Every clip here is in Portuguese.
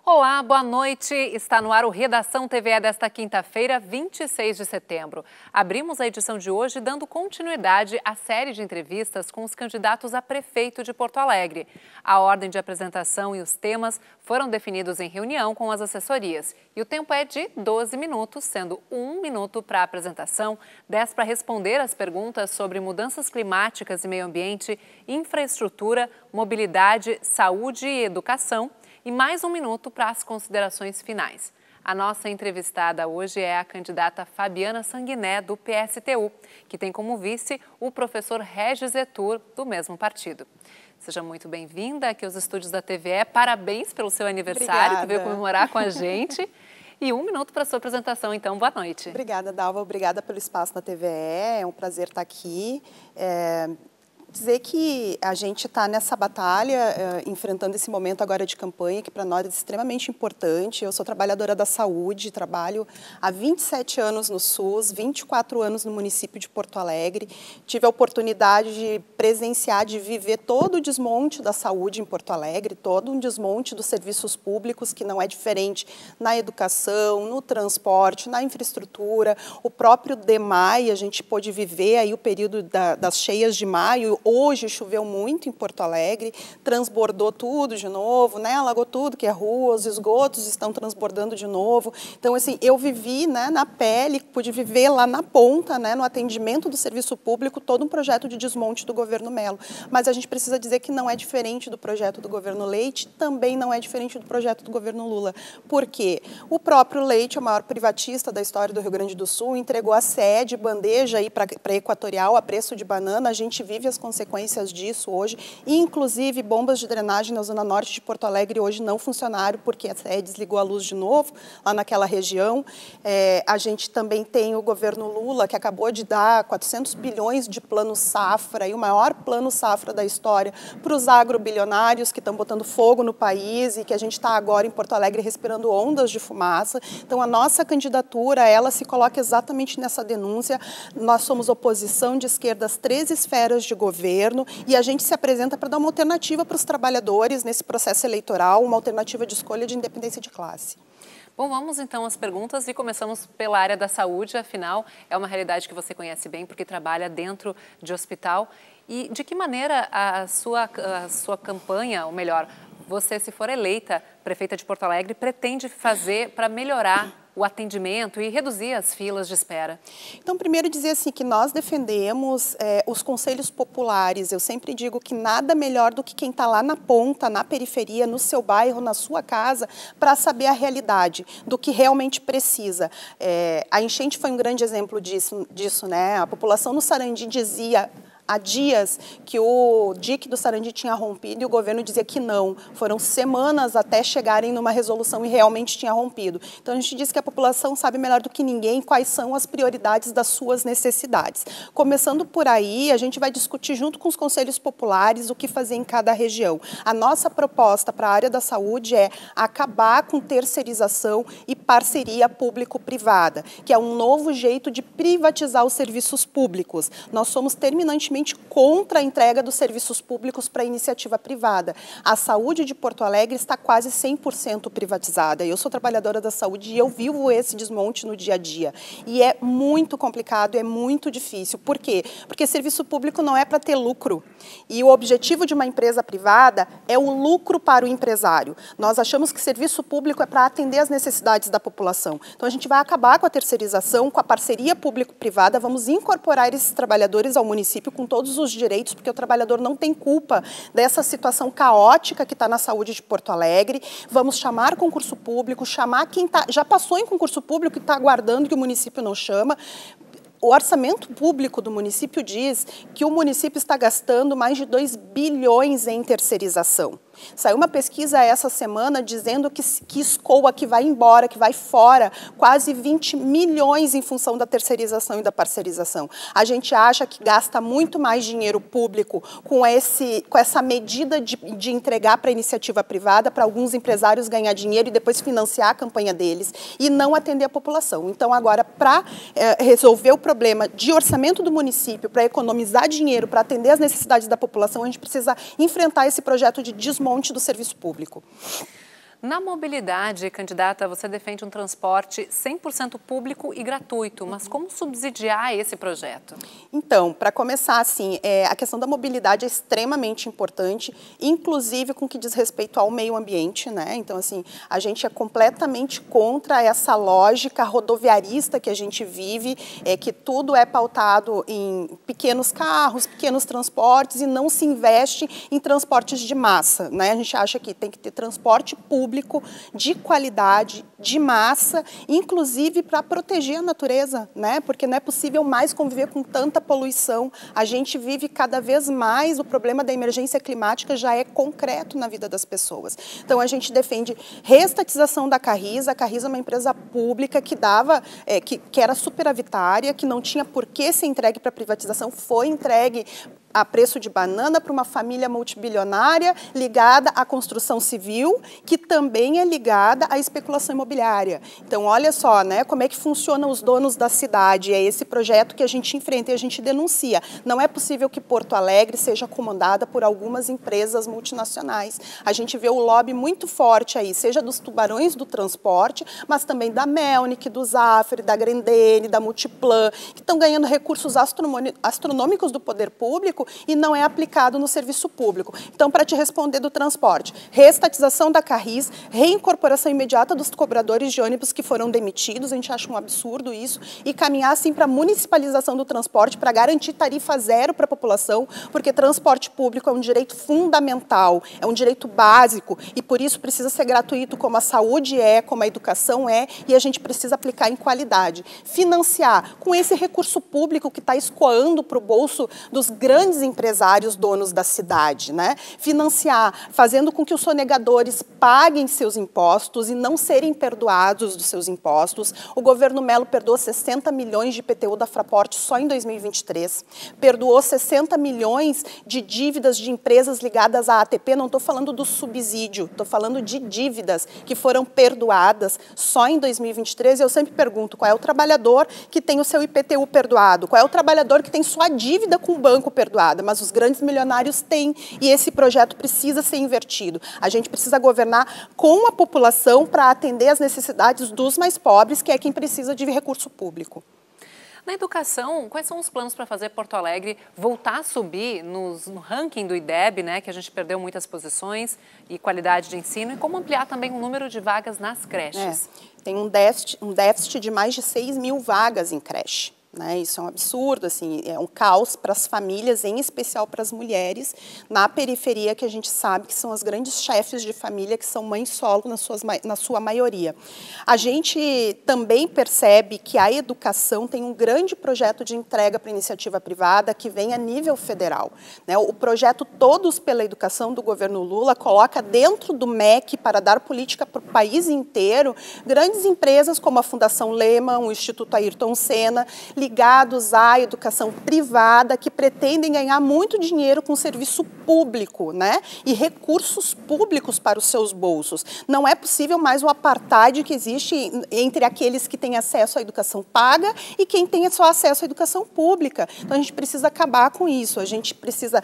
Olá, boa noite. Está no ar o Redação TVE desta quinta-feira, 26 de setembro. Abrimos a edição de hoje dando continuidade à série de entrevistas com os candidatos a prefeito de Porto Alegre. A ordem de apresentação e os temas foram definidos em reunião com as assessorias. E o tempo é de 12 minutos, sendo 1 minuto para a apresentação, 10 para responder as perguntas sobre mudanças climáticas e meio ambiente, infraestrutura, mobilidade, saúde e educação, e mais 1 minuto para as considerações finais. A nossa entrevistada hoje é a candidata Fabiana Sanguiné, do PSTU, que tem como vice o professor Regis Etur, do mesmo partido. Seja muito bem-vinda aqui aos estúdios da TVE. Parabéns pelo seu aniversário, que veio comemorar com a gente. E 1 minuto para a sua apresentação, então. Boa noite. Obrigada, Dalva. Obrigada pelo espaço na TVE. É um prazer estar aqui. Dizer que a gente está nessa batalha, enfrentando esse momento agora de campanha, que para nós é extremamente importante. Eu sou trabalhadora da saúde, trabalho há 27 anos no SUS, 24 anos no município de Porto Alegre. Tive a oportunidade de presenciar, de viver todo o desmonte da saúde em Porto Alegre, todo um desmonte dos serviços públicos, que não é diferente na educação, no transporte, na infraestrutura. O próprio DEMAI, a gente pôde viver aí o período das cheias de maio. Hoje choveu muito em Porto Alegre, transbordou tudo de novo, né? Alagou tudo que é rua, os esgotos estão transbordando de novo. Então, assim, eu vivi, né, na pele, pude viver lá na ponta, né, no atendimento do serviço público, todo um projeto de desmonte do governo Mello. Mas a gente precisa dizer que não é diferente do projeto do governo Leite, também não é diferente do projeto do governo Lula. Por quê? O próprio Leite, o maior privatista da história do Rio Grande do Sul, entregou a sede, bandeja aí para a Equatorial, a preço de banana. A gente vive as consequências disso hoje, inclusive bombas de drenagem na zona norte de Porto Alegre hoje não funcionaram porque a SE desligou a luz de novo lá naquela região. A gente também tem o governo Lula, que acabou de dar 400 bilhões de plano safra, e o maior plano safra da história para os agrobilionários que estão botando fogo no país e que a gente está agora em Porto Alegre respirando ondas de fumaça. Então, a nossa candidatura, ela se coloca exatamente nessa denúncia. Nós somos oposição de esquerda às 13 esferas de governo, e a gente se apresenta para dar uma alternativa para os trabalhadores nesse processo eleitoral, uma alternativa de escolha de independência de classe. Bom, vamos então às perguntas e começamos pela área da saúde, afinal é uma realidade que você conhece bem porque trabalha dentro de hospital. E de que maneira a sua campanha, ou melhor, você, se for eleita prefeita de Porto Alegre, pretende fazer para melhorar o atendimento e reduzir as filas de espera? Então, primeiro dizer assim que nós defendemos os conselhos populares. Eu sempre digo que nada melhor do que quem está lá na ponta, na periferia, no seu bairro, na sua casa, para saber a realidade do que realmente precisa. A enchente foi um grande exemplo disso, né? A população no Sarandi dizia há dias que o dique do Sarandi tinha rompido e o governo dizia que não. Foram semanas até chegarem numa resolução e realmente tinha rompido. Então, a gente diz que a população sabe melhor do que ninguém quais são as prioridades das suas necessidades. Começando por aí, a gente vai discutir junto com os conselhos populares o que fazer em cada região. A nossa proposta para a área da saúde é acabar com terceirização e parceria público-privada, que é um novo jeito de privatizar os serviços públicos. Nós somos terminantemente contra a entrega dos serviços públicos para a iniciativa privada. A saúde de Porto Alegre está quase 100% privatizada. Eu sou trabalhadora da saúde e eu vivo esse desmonte no dia a dia. E é muito complicado, é muito difícil. Por quê? Porque serviço público não é para ter lucro. E o objetivo de uma empresa privada é o lucro para o empresário. Nós achamos que serviço público é para atender as necessidades da população. Então, a gente vai acabar com a terceirização, com a parceria público-privada, vamos incorporar esses trabalhadores ao município com todos os direitos, porque o trabalhador não tem culpa dessa situação caótica que está na saúde de Porto Alegre. Vamos chamar concurso público, chamar quem já passou em concurso público e está aguardando que o município não chama. O orçamento público do município diz que o município está gastando mais de 2 bilhões em terceirização. Saiu uma pesquisa essa semana dizendo que escoa, que vai embora, que vai fora, quase 20 milhões em função da terceirização e da parcerização. A gente acha que gasta muito mais dinheiro público com essa medida de entregar para a iniciativa privada, para alguns empresários ganhar dinheiro e depois financiar a campanha deles e não atender a população. Então, agora, para resolver o problema de orçamento do município, para economizar dinheiro, para atender as necessidades da população, a gente precisa enfrentar esse projeto de desmonte do serviço público. Na mobilidade, candidata, você defende um transporte 100% público e gratuito, mas como subsidiar esse projeto? Então, para começar, assim, a questão da mobilidade é extremamente importante, inclusive com o que diz respeito ao meio ambiente, né? Então, assim, a gente é completamente contra essa lógica rodoviarista que a gente vive, que tudo é pautado em pequenos carros, pequenos transportes e não se investe em transportes de massa, né? A gente acha que tem que ter transporte público de qualidade, de massa, inclusive para proteger a natureza, né? Porque não é possível mais conviver com tanta poluição. A gente vive cada vez mais, o problema da emergência climática já é concreto na vida das pessoas. Então a gente defende reestatização da Carris. A Carris é uma empresa pública que dava, que era superavitária, que não tinha por que ser entregue para privatização, foi entregue a preço de banana para uma família multibilionária ligada à construção civil, que também é ligada à especulação imobiliária. Então, olha só, né, como é que funcionam os donos da cidade. É esse projeto que a gente enfrenta e a gente denuncia. Não é possível que Porto Alegre seja comandada por algumas empresas multinacionais. A gente vê o lobby muito forte aí, seja dos tubarões do transporte, mas também da Melnick, do Zafre, da Grendene, da Multiplan, que estão ganhando recursos astronômicos do poder público e não é aplicado no serviço público. Então, para te responder do transporte, reestatização da Carris, reincorporação imediata dos cobradores de ônibus que foram demitidos, a gente acha um absurdo isso, e caminhar assim para a municipalização do transporte, para garantir tarifa zero para a população, porque transporte público é um direito fundamental, é um direito básico, e por isso precisa ser gratuito, como a saúde é, como a educação é, e a gente precisa aplicar em qualidade. Financiar com esse recurso público que está escoando para o bolso dos grandes empresários donos da cidade, né? Financiar, fazendo com que os sonegadores paguem seus impostos e não serem perdoados dos seus impostos. O governo Mello perdoou 60 milhões de IPTU da Fraport só em 2023. Perdoou 60 milhões de dívidas de empresas ligadas à ATP. Não estou falando do subsídio, estou falando de dívidas que foram perdoadas só em 2023. Eu sempre pergunto, qual é o trabalhador que tem o seu IPTU perdoado? Qual é o trabalhador que tem sua dívida com o banco perdoada? Mas os grandes milionários têm, e esse projeto precisa ser invertido. A gente precisa governar com a população para atender as necessidades dos mais pobres, que é quem precisa de recurso público. Na educação, quais são os planos para fazer Porto Alegre voltar a subir no ranking do IDEB, né, que a gente perdeu muitas posições, e qualidade de ensino, e como ampliar também o número de vagas nas creches? Tem um déficit de mais de 6 mil vagas em creche. Né? Isso é um absurdo, assim, é um caos para as famílias, em especial para as mulheres, na periferia, que a gente sabe que são as grandes chefes de família, que são mães solo na sua maioria. A gente também percebe que a educação tem um grande projeto de entrega para a iniciativa privada que vem a nível federal. Né? O projeto Todos pela Educação do governo Lula coloca dentro do MEC, para dar política para o país inteiro, grandes empresas como a Fundação Lehman, o Instituto Ayrton Senna, ligados à educação privada, que pretendem ganhar muito dinheiro com serviço público, né? E recursos públicos para os seus bolsos. Não é possível mais o apartheid que existe entre aqueles que têm acesso à educação paga e quem tem só acesso à educação pública. Então, a gente precisa acabar com isso, a gente precisa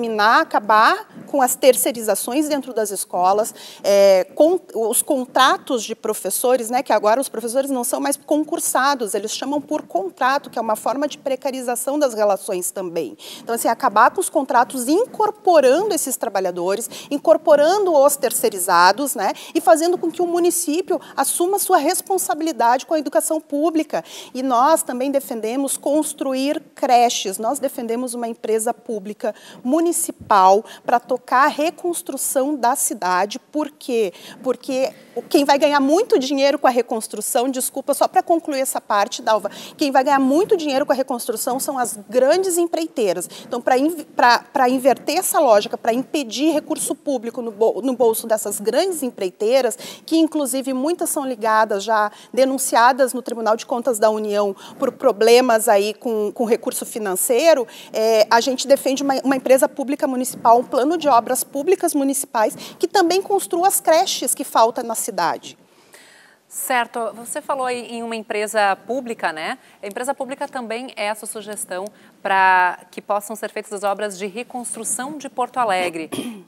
acabar com as terceirizações dentro das escolas, com os contratos de professores, né? Que agora os professores não são mais concursados, eles chamam por contrato, que é uma forma de precarização das relações também. Então, assim, acabar com os contratos, incorporando esses trabalhadores, incorporando os terceirizados, né, e fazendo com que o município assuma sua responsabilidade com a educação pública. E nós também defendemos construir creches, nós defendemos uma empresa pública municipal para tocar a reconstrução da cidade. Por quê? Porque quem vai ganhar muito dinheiro com a reconstrução, desculpa, só para concluir essa parte, Dalva, quem vai ganhar muito dinheiro com a reconstrução são as grandes empreiteiras. Então, para inverter essa lógica, para impedir recurso público no bolso dessas grandes empreiteiras, que inclusive muitas são ligadas, já denunciadas no Tribunal de Contas da União por problemas aí com recurso financeiro, a gente defende uma empresa pública municipal, um plano de obras públicas municipais, que também construa as creches que faltam na cidade. Certo. Você falou aí em uma empresa pública, né? A empresa pública também é a sua sugestão para que possam ser feitas as obras de reconstrução de Porto Alegre.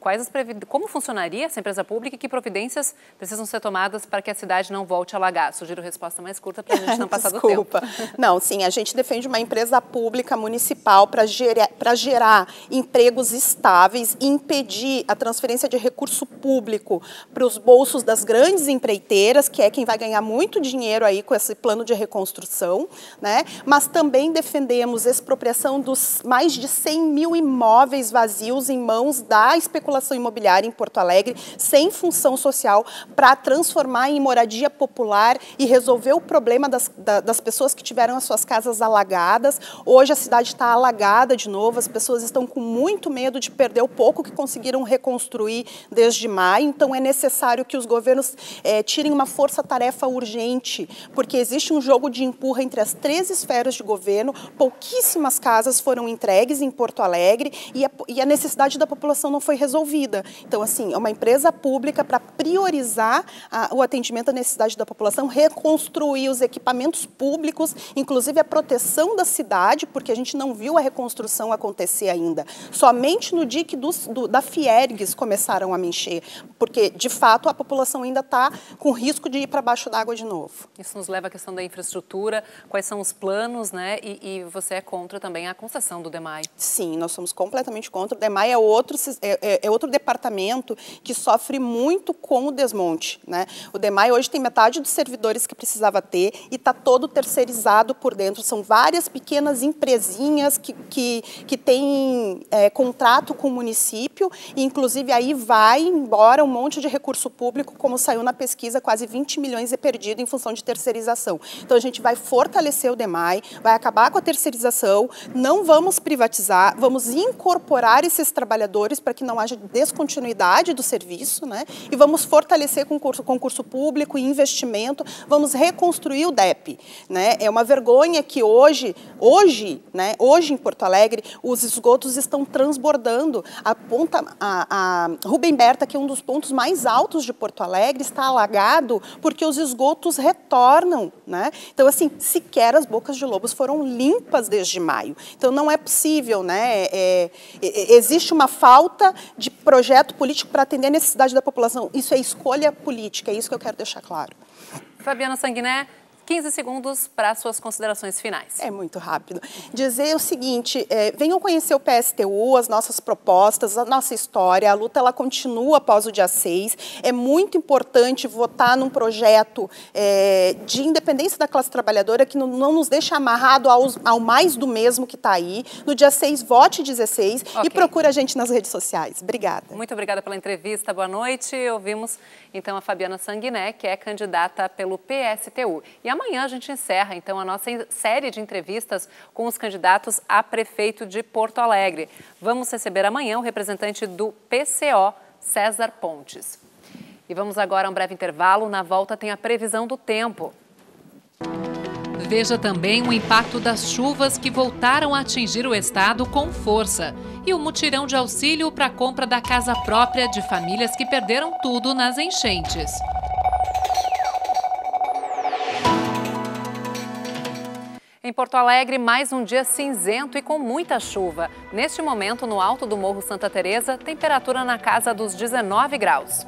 Como funcionaria essa empresa pública e que providências precisam ser tomadas para que a cidade não volte a alagar? Sugiro resposta mais curta para a gente não passar do tempo. Não, sim, a gente defende uma empresa pública municipal para gerar empregos estáveis e impedir a transferência de recurso público para os bolsos das grandes empreiteiras, que é quem vai ganhar muito dinheiro aí com esse plano de reconstrução, né? Mas também defendemos expropriação dos mais de 100 mil imóveis vazios em mãos da especulação imobiliária em Porto Alegre, sem função social, para transformar em moradia popular e resolver o problema das pessoas que tiveram as suas casas alagadas. Hoje a cidade está alagada de novo, as pessoas estão com muito medo de perder o pouco que conseguiram reconstruir desde maio, então é necessário que os governos tirem uma força-tarefa urgente, porque existe um jogo de empurra entre as 3 esferas de governo, pouquíssimas casas foram entregues em Porto Alegre e a necessidade da população não foi resolvida. Então, assim, é uma empresa pública para priorizar o atendimento à necessidade da população, reconstruir os equipamentos públicos, inclusive a proteção da cidade, porque a gente não viu a reconstrução acontecer ainda. Somente no dia que da Fiergues começaram a mexer, porque, de fato, a população ainda está com risco de ir para baixo d'água de novo. Isso nos leva à questão da infraestrutura, quais são os planos, né? E você é contra também a concessão do DEMAI. Sim, nós somos completamente contra. O DEMAI é outro departamento que sofre muito com o desmonte, né? O DEMAI hoje tem metade dos servidores que precisava ter e está todo terceirizado por dentro. São várias pequenas empresinhas que têm contrato com o município e, inclusive, aí vai embora um monte de recurso público, como saiu na pesquisa, quase 20 milhões é perdido em função de terceirização. Então, a gente vai fortalecer o DEMAI, vai acabar com a terceirização, não vamos privatizar, vamos incorporar esses trabalhadores para que não haja descontinuidade do serviço, né? E vamos fortalecer concurso público e investimento, vamos reconstruir o DEP, né? É uma vergonha que hoje em Porto Alegre, os esgotos estão transbordando. A Rubem Berta, que é um dos pontos mais altos de Porto Alegre, está alagado porque os esgotos retornam, né? Então, assim, sequer as bocas de lobos foram limpas desde maio. Então, não é possível, né? Existe uma falta de projeto político para atender a necessidade da população. Isso é escolha política, é isso que eu quero deixar claro. Fabiana Sanguiné, 15 segundos para suas considerações finais. É muito rápido. Dizer o seguinte, venham conhecer o PSTU, as nossas propostas, a nossa história, a luta ela continua após o dia 6. É muito importante votar num projeto de independência da classe trabalhadora que não nos deixa amarrado ao mais do mesmo que está aí. No dia 6, vote 16 e procure a gente nas redes sociais. Obrigada. Muito obrigada pela entrevista, boa noite. Ouvimos então a Fabiana Sanguiné, que é candidata pelo PSTU. E amanhã a gente encerra, então, a nossa série de entrevistas com os candidatos a prefeito de Porto Alegre. Vamos receber amanhã o representante do PCO, César Pontes. E vamos agora a um breve intervalo. Na volta tem a previsão do tempo. Veja também o impacto das chuvas que voltaram a atingir o estado com força e o mutirão de auxílio para a compra da casa própria de famílias que perderam tudo nas enchentes. Em Porto Alegre, mais um dia cinzento e com muita chuva. Neste momento, no alto do Morro Santa Teresa, temperatura na casa dos 19 graus.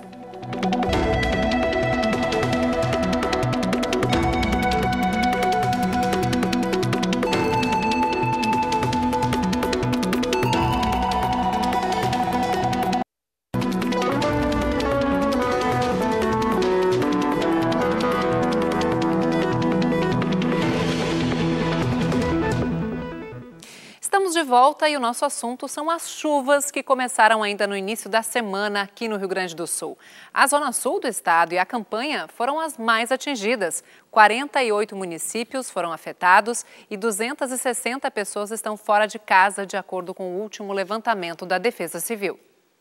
Estamos de volta e o nosso assunto são as chuvas que começaram ainda no início da semana aqui no Rio Grande do Sul. A zona sul do estado e a campanha foram as mais atingidas. 48 municípios foram afetados e 260 pessoas estão fora de casa, de acordo com o último levantamento da Defesa Civil.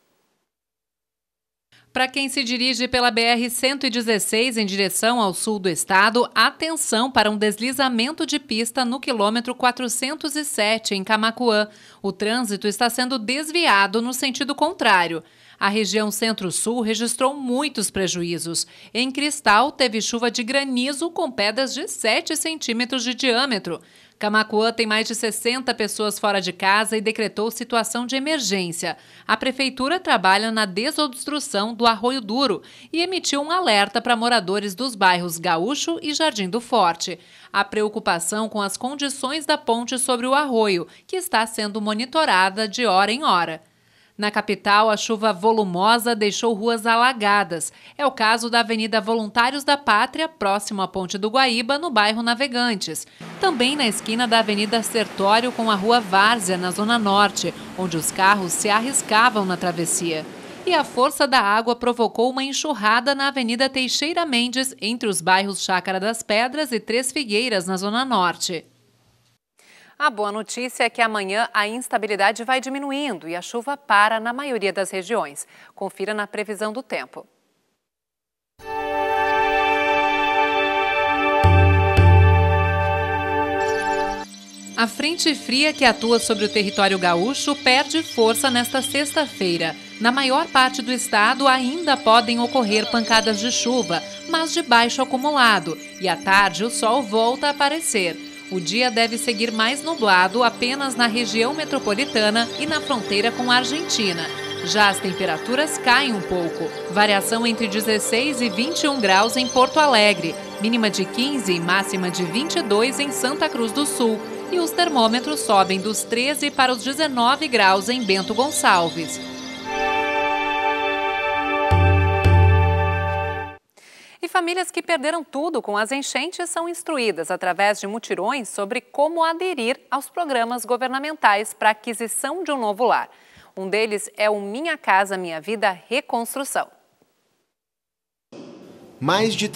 Para quem se dirige pela BR-116 em direção ao sul do estado, atenção para um deslizamento de pista no quilômetro 407, em Camaquã. O trânsito está sendo desviado no sentido contrário. A região Centro-Sul registrou muitos prejuízos. Em Cristal, teve chuva de granizo com pedras de 7 centímetros de diâmetro. Camaquã tem mais de 60 pessoas fora de casa e decretou situação de emergência. A prefeitura trabalha na desobstrução do Arroio Duro e emitiu um alerta para moradores dos bairros Gaúcho e Jardim do Forte. Há preocupação com as condições da ponte sobre o arroio, que está sendo monitorada de hora em hora. Na capital, a chuva volumosa deixou ruas alagadas. É o caso da Avenida Voluntários da Pátria, próximo à Ponte do Guaíba, no bairro Navegantes. Também na esquina da Avenida Sertório com a Rua Várzea, na Zona Norte, onde os carros se arriscavam na travessia. E a força da água provocou uma enxurrada na Avenida Teixeira Mendes, entre os bairros Chácara das Pedras e Três Figueiras, na Zona Norte. A boa notícia é que amanhã a instabilidade vai diminuindo e a chuva para na maioria das regiões. Confira na previsão do tempo. A frente fria que atua sobre o território gaúcho perde força nesta sexta-feira. Na maior parte do estado ainda podem ocorrer pancadas de chuva, mas de baixo acumulado, e à tarde o sol volta a aparecer. O dia deve seguir mais nublado apenas na região metropolitana e na fronteira com a Argentina. Já as temperaturas caem um pouco, variação entre 16 e 21 graus em Porto Alegre, mínima de 15 e máxima de 22 em Santa Cruz do Sul, e os termômetros sobem dos 13 para os 19 graus em Bento Gonçalves. E famílias que perderam tudo com as enchentes são instruídas através de mutirões sobre como aderir aos programas governamentais para a aquisição de um novo lar. Um deles é o Minha Casa Minha Vida Reconstrução. Mais de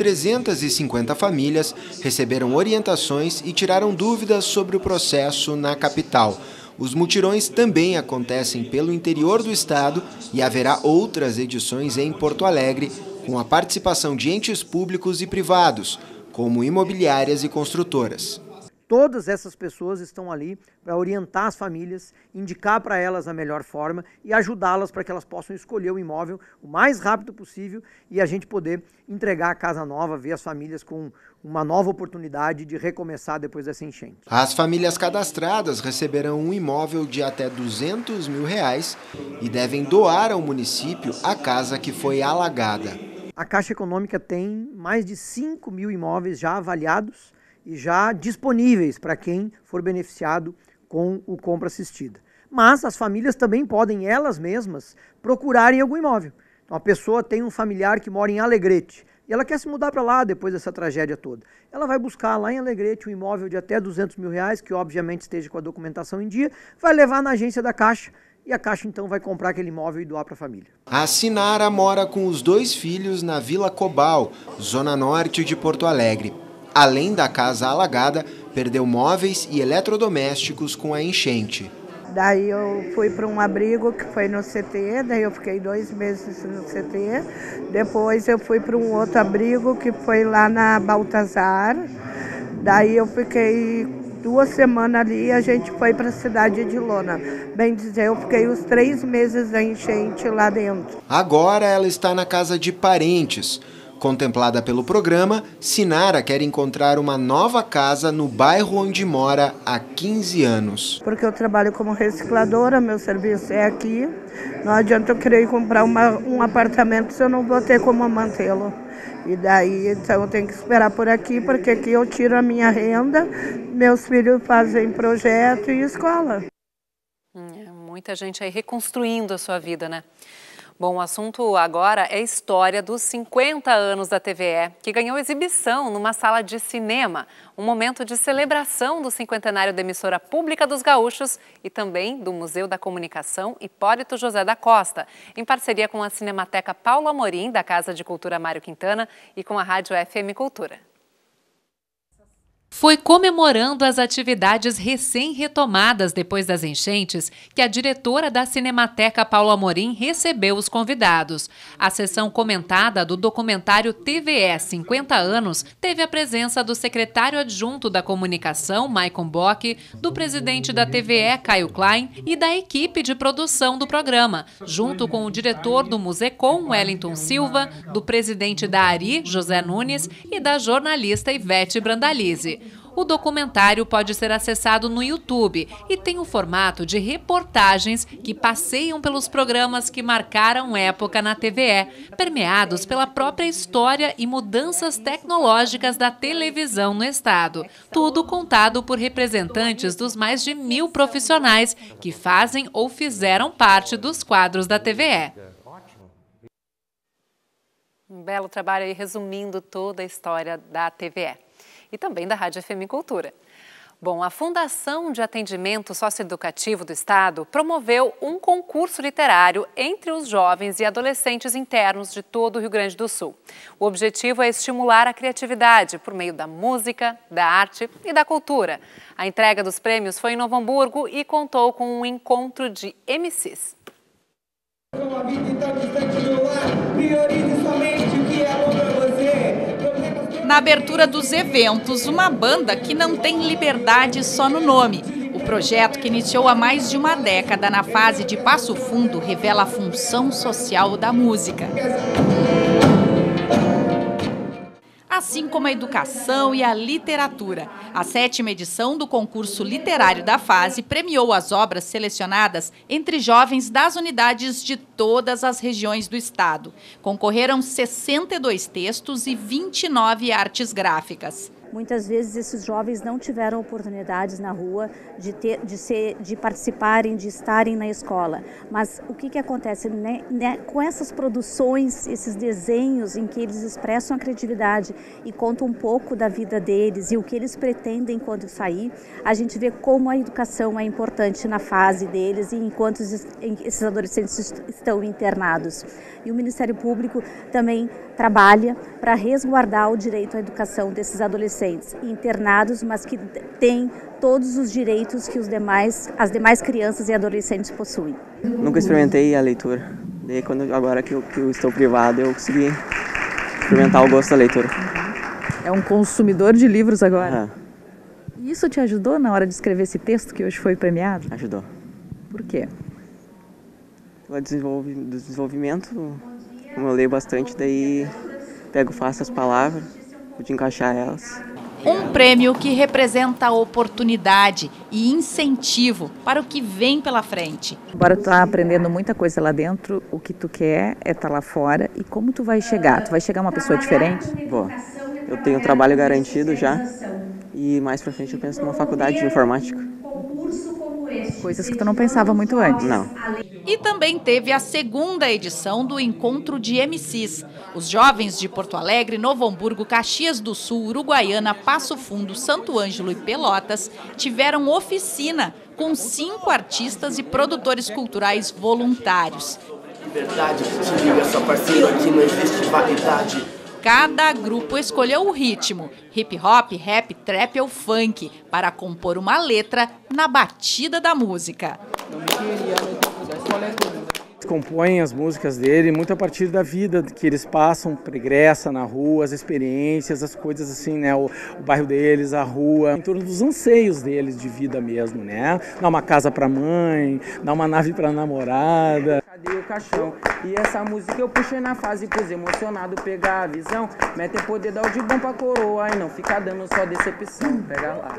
350 famílias receberam orientações e tiraram dúvidas sobre o processo na capital. Os mutirões também acontecem pelo interior do estado e haverá outras edições em Porto Alegre, com a participação de entes públicos e privados, como imobiliárias e construtoras. Todas essas pessoas estão ali para orientar as famílias, indicar para elas a melhor forma e ajudá-las para que elas possam escolher o imóvel o mais rápido possível e a gente poder entregar a casa nova, ver as famílias com uma nova oportunidade de recomeçar depois dessa enchente. As famílias cadastradas receberão um imóvel de até R$200 mil e devem doar ao município a casa que foi alagada. A Caixa Econômica tem mais de 5 mil imóveis já avaliados e já disponíveis para quem for beneficiado com o compra assistida. Mas as famílias também podem, elas mesmas, procurarem algum imóvel. Então a pessoa tem um familiar que mora em Alegrete e ela quer se mudar para lá depois dessa tragédia toda. Ela vai buscar lá em Alegrete um imóvel de até R$200 mil, que obviamente esteja com a documentação em dia, vai levar na agência da Caixa e a Caixa então vai comprar aquele imóvel e doar para a família. A Sinara mora com os 2 filhos na Vila Cobal, zona norte de Porto Alegre. Além da casa alagada, perdeu móveis e eletrodomésticos com a enchente. Daí eu fui para um abrigo que foi no CT, daí eu fiquei 2 meses no CT. Depois eu fui para um outro abrigo que foi lá na Baltazar. Daí eu fiquei 2 semanas ali e a gente foi para a cidade de Lona. Bem dizer, eu fiquei os 3 meses da enchente lá dentro. Agora ela está na casa de parentes. Contemplada pelo programa, Sinara quer encontrar uma nova casa no bairro onde mora há 15 anos. Porque eu trabalho como recicladora, meu serviço é aqui. Não adianta eu querer comprar um apartamento se eu não vou ter como mantê-lo. E daí, então, eu tenho que esperar por aqui, porque aqui eu tiro a minha renda, meus filhos fazem projeto e escola. Muita gente aí reconstruindo a sua vida, né? Bom, o assunto agora é a história dos 50 anos da TVE, que ganhou exibição numa sala de cinema, um momento de celebração do cinquentenário da emissora pública dos gaúchos e também do Museu da Comunicação Hipólito José da Costa, em parceria com a Cinemateca Paulo Amorim, da Casa de Cultura Mário Quintana, e com a Rádio FM Cultura. Foi comemorando as atividades recém-retomadas depois das enchentes que a diretora da Cinemateca Paulo Amorim recebeu os convidados. A sessão comentada do documentário TVE 50 anos teve a presença do secretário adjunto da comunicação, Maicon Bock, do presidente da TVE, Caio Klein, e da equipe de produção do programa, junto com o diretor do Musecom, Wellington Silva, do presidente da ARI, José Nunes, e da jornalista Ivete Brandalize. O documentário pode ser acessado no YouTube e tem o formato de reportagens que passeiam pelos programas que marcaram época na TVE, permeados pela própria história e mudanças tecnológicas da televisão no estado. Tudo contado por representantes dos mais de 1000 profissionais que fazem ou fizeram parte dos quadros da TVE. Um belo trabalho aí resumindo toda a história da TVE. E também da Rádio FM Cultura. Bom, a Fundação de Atendimento Socioeducativo do Estado promoveu um concurso literário entre os jovens e adolescentes internos de todo o Rio Grande do Sul. O objetivo é estimular a criatividade por meio da música, da arte e da cultura. A entrega dos prêmios foi em Novo Hamburgo e contou com um encontro de MCs. Na abertura dos eventos, uma banda que não tem liberdade só no nome. O projeto, que iniciou há mais de uma década na fase de Passo Fundo, revela a função social da música. Assim como a educação e a literatura. A 7ª edição do concurso literário da fase premiou as obras selecionadas entre jovens das unidades de todas as regiões do estado. Concorreram 62 textos e 29 artes gráficas. Muitas vezes esses jovens não tiveram oportunidades na rua de participarem, de estarem na escola. Mas o que acontece, com essas produções, esses desenhos em que eles expressam a criatividade e contam um pouco da vida deles e o que eles pretendem quando sair, a gente vê como a educação é importante na fase deles e enquanto esses adolescentes estão internados. E o Ministério Público também trabalha para resguardar o direito à educação desses adolescentes internados, mas que têm todos os direitos que as demais crianças e adolescentes possuem. Nunca experimentei a leitura. Daí, agora que eu estou privado, eu consegui experimentar o gosto da leitura. É um consumidor de livros agora? É. Isso te ajudou na hora de escrever esse texto que hoje foi premiado? Ajudou. Por quê? O desenvolvimento, como eu leio bastante, daí pego fácil as palavras, pude encaixar elas. Um prêmio que representa oportunidade e incentivo para o que vem pela frente. Agora tu tá aprendendo muita coisa lá dentro, o que tu quer é estar lá fora. E como tu vai chegar? Tu vai chegar uma pessoa diferente? Vou. Eu tenho um trabalho garantido já e mais pra frente eu penso numa faculdade de informática. Coisas que tu não pensava muito antes. Não. E também teve a 2ª edição do Encontro de MCs. Os jovens de Porto Alegre, Novo Hamburgo, Caxias do Sul, Uruguaiana, Passo Fundo, Santo Ângelo e Pelotas tiveram oficina com 5 artistas e produtores culturais voluntários. Verdade, te liga, sua parceira, aqui não existe vaidade. Cada grupo escolheu o ritmo, hip hop, rap, trap ou funk, para compor uma letra na batida da música. Compõem as músicas dele muito a partir da vida que eles passam, pregressa na rua, as experiências, as coisas assim, né? O bairro deles, a rua, em torno dos anseios deles de vida mesmo, né? Dar uma casa pra mãe, dar uma nave pra namorada. Cadê o caixão? E essa música eu puxei na fase pros emocionados pegar a visão. Mete poder, dá o de bom pra coroa e não fica dando só decepção. Pega lá.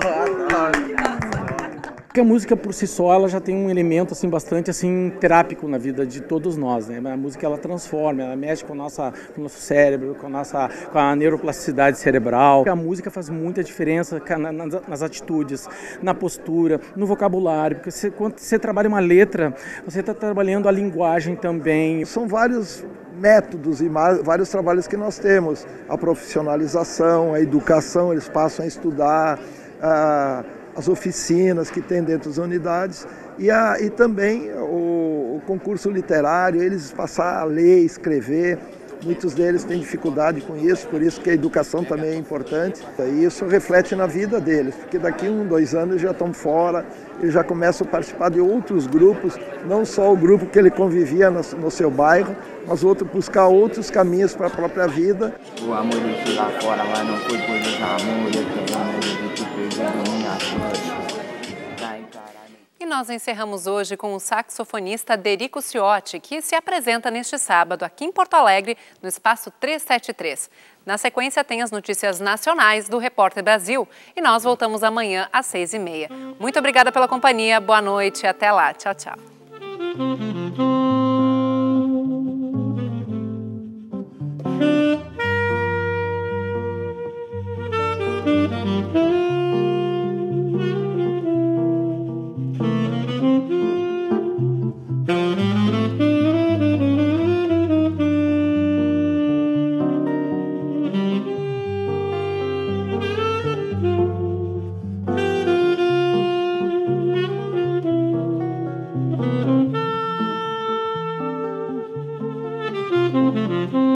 Porque a música por si só ela já tem um elemento assim bastante assim terápico na vida de todos nós, né? A música ela transforma, ela mexe com o nosso cérebro, com a neuroplasticidade cerebral. A música faz muita diferença nas atitudes, na postura, no vocabulário, porque quando você trabalha uma letra, você está trabalhando a linguagem também. São vários métodos e vários trabalhos que nós temos, a profissionalização, a educação, eles passam a estudar as oficinas que tem dentro das unidades e também o concurso literário, eles passar a ler, escrever. muitos deles têm dificuldade com isso, por isso que a educação também é importante. E isso reflete na vida deles, porque daqui 1, 2 anos já estão fora, eles já começam a participar de outros grupos, não só o grupo que ele convivia no seu bairro, mas buscar outros caminhos para a própria vida. O amor de lá fora, mas não foi por desamor, eu tenho medo de perder minha sorte. E nós encerramos hoje com o saxofonista Derico Ciotti, que se apresenta neste sábado aqui em Porto Alegre, no Espaço 373. Na sequência tem as notícias nacionais do Repórter Brasil e nós voltamos amanhã às 6h30. Muito obrigada pela companhia, boa noite e até lá. Tchau, tchau.